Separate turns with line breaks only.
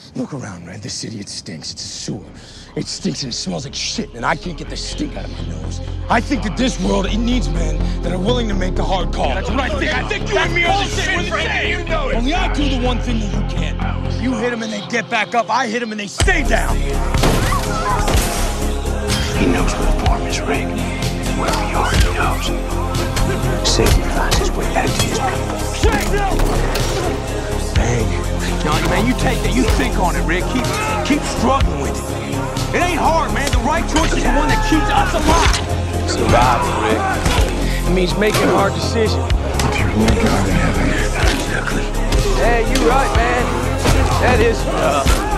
Look around, Red. This city, it stinks. It's a sewer. It stinks and it smells like shit, and I can't get the stink out of my nose. I think that this world, it needs men that are willing to make the hard call. That's what I think. I think you and me are the same. You know it. Only I do the one thing that you can't. You hit them and they get back up. I hit them and they stay down.
He knows where the farm is, Rick. Wherever you are, he knows. Satan finds his way back to his people.
Hey,
Johnny, man, you take that. You think on it, Rick. Keep struggling with it. It ain't hard, man. The right choice is the one that keeps us alive.
Survival, Rick.
it means making hard decisions.
If you're only God in heaven, that's ugly.
Hey, you right, man. That is